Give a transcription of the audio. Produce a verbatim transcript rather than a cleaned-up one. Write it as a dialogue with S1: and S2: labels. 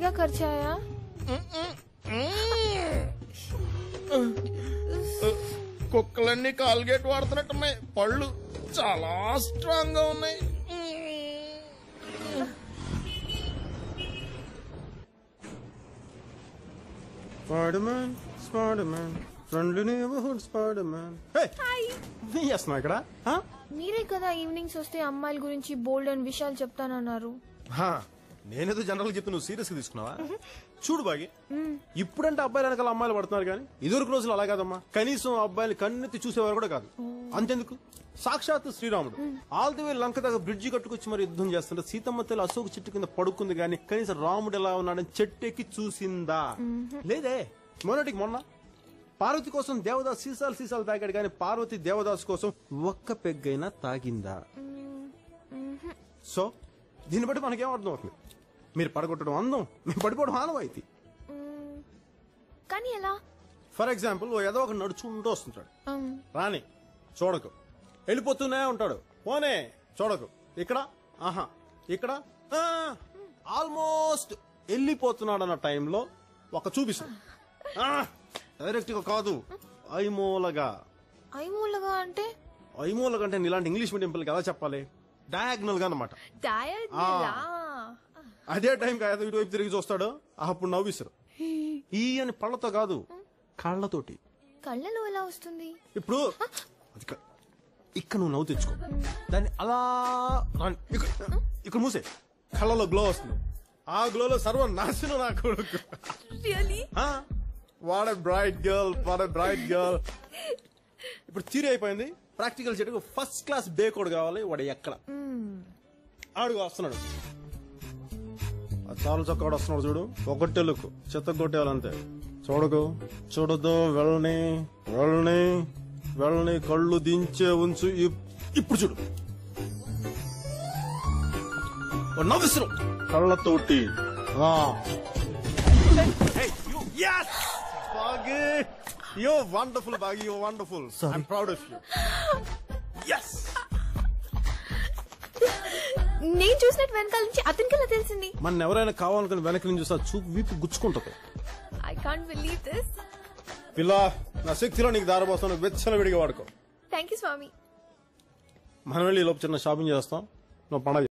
S1: గట్టిగా ఖర్చాయా?
S2: కుక్కలన్నీ కాల్గేట్ వాడుతున్నట్టున్నాయి. పళ్ళు చాలా స్ట్రాంగ్ గా ఉన్నాయి.
S3: Spiderman Spiderman friendly neighbourhood Spiderman. ఏం చేస్తున్నావు ఇక్కడ?
S1: మీరే కదా ఈవినింగ్స్ వస్తే అమ్మాయిల గురించి బోల్డ్ అండ్ విషయాలు చెప్తానన్నారు.
S3: నేనేదో జనరల్ చెప్తే నువ్వు సీరియస్ గా తీసుకున్నావా? చూడు బాగి, ఇప్పుడంటే అబ్బాయిలు వెనకాల అమ్మాయిలు పడుతున్నారు కానీ ఇదివరకు రోజులు అలా కాదమ్మా. కనీసం అబ్బాయిలు కన్నెత్తి చూసేవారు కూడా కాదు. అంతెందుకు, సాక్షాత్ శ్రీరాముడు ఆల్ ది వే లంక దగ్గర బ్రిడ్జి కట్టుకొచ్చి మరి యుద్ధం చేస్తుంటే సీతమ్మ తల్లి అశోక చెట్టు కింద పడుకుంది కానీ కనీసం రాముడు ఎలా ఉన్నాడని చెట్టెక్కి చూసిందా? లేదే. మొన్నటికి మొన్న పార్వతి కోసం దేవదాస్ సీసాలు సీసాలు తాగాడు కానీ పార్వతి దేవదాస్ కోసం ఒక్క పెగ్గైనా తాగిందా? సో దీన్ని బట్టి మనకేం అర్థం అవుతుంది, మీరు పడగొట్టడం అందం, మేము పడిపోవడం ఆనవాయితీ.
S1: కానీ ఎలా?
S3: ఫర్ ఎగ్జాంపుల్ ఓ ఏదో ఒక నడుచుకుంటూ వస్తుంటాడు, రాని చూడకు, వెళ్ళిపోతూనే ఉంటాడు, పోనే చూడకు, ఇక్కడ ఆహా ఇక్కడ ఆల్మోస్ట్ వెళ్ళిపోతున్నాడు అన్న టైంలో ఒక చూపిస్తాడు. డైరెక్ట్ గా కాదు, ఐమూలగా.
S1: ఐమూలగా అంటే?
S3: ఐమూలగా అంటే ఇలాంటి ఇంగ్లీష్ మీడియం పిల్లలకి ఎలా చెప్పాలి? డయాగ్నల్ గా అన్నమాట. అదే టైం కాదు ఇటువైపు తిరిగి చూస్తాడు, అప్పుడు నవ్విస్తారు. ఈ అని పళ్ళతో కాదు, కళ్ళతోటి.
S1: కళ్ళలో ఎలా వస్తుంది?
S3: ఇప్పుడు ఇక్కడ నువ్వు నవ్వు తెచ్చుకో, దాన్ని అలా ఇక్కడ మూసే, కళ్ళలో గ్లో వస్తుంది. ఆ గ్లోలో సర్వ నాశనం నా కొడుకు. What a bright girl, what a bright girl. ఇప్పుడు థియరీ అయిపోయింది, ప్రాక్టికల్ చేయడానికి ఫస్ట్ క్లాస్ బేకోడ్ కావాలి. వాడు ఎక్కడ ఆడుగు వస్తున్నాడు, చాలా చక్కగా వస్తున్నాడు చూడు, ఒకటే లుక్ చెత్త కొట్టేయాలంతే. చూడకు, చూడదు, వెళ్ళని వెళ్ళని వెళ్ళని కళ్ళు దించే ఉంచు. ఇప్పుడు చూడు, నవ్విస్తున్నాడు కళ్ళతోటి. You're wonderful, Baggy. You're wonderful. Sorry. I'm proud of you. Yes.
S1: నేను చూసినట్టు వెనకాల నుంచి అతనికి ఎలా తెలిసింది?
S3: మన ఎవరైనా కావాలనుకుని వెనక నుంచి చూసా చూపు వీపు గుచ్చుకుంటది.
S1: I can't believe this.
S3: పిల్ల, నా శక్తిలో నీకు దారబోస్తాను, వెచ్చన విడిగా వాడుకో.
S1: థ్యాంక్ యూ స్వామి.
S3: మనం వెళ్ళి లోపు చిన్న షాపింగ్ చేస్తాం, నువ్వు పండగ